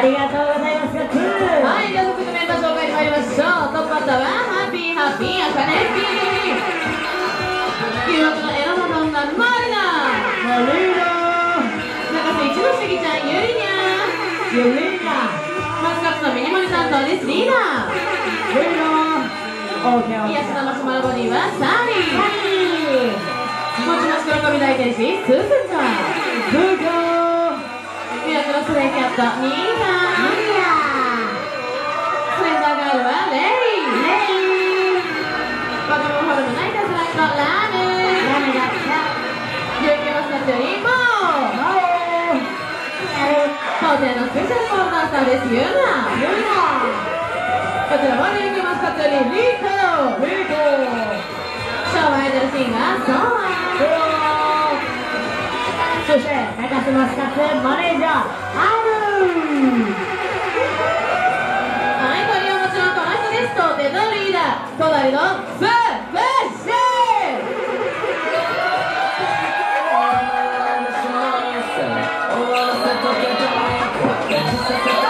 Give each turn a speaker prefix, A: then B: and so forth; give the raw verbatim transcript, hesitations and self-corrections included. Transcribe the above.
A: りがとうございます。
B: はい、じゃあ早速メンバー紹介に参りましょう。トップバッターはハッピーハッピーアカネピー、誘惑のエロマドンナマリナ、
A: マリーナ、
B: 中瀬一ノ関ちゃん、ゆりにゃ
A: ユリーナ、
B: マスカッツのミニモニ担当です、リーダー。
A: リーナ、オーケーオーケー。
B: 癒しのマシュマロボディはサリー。もちもち黒髪大天使、スースーちゃん。
A: スーちゃん。
B: ミラクルスレイキャット、ニーナ。
A: ニーナ。
B: スレンダーガールはレイ。
A: レイ。
B: バカモンホルムナイターズライト、ラム。
A: ラムだった。
B: 琉球マスカッツよりモー。
A: モー。
B: 当店のスペシャルコールダンサーです、ユーナ。
A: ユーナ。
B: こちらも琉球マスカッツよりリコ。
A: リコ。
B: 昭和アイドルシンガー、ソワ。
A: そして中洲マスカッツマネージャーアル
B: はい、トリオもちろんこの人です。当店のリーダー、隣のスープシー。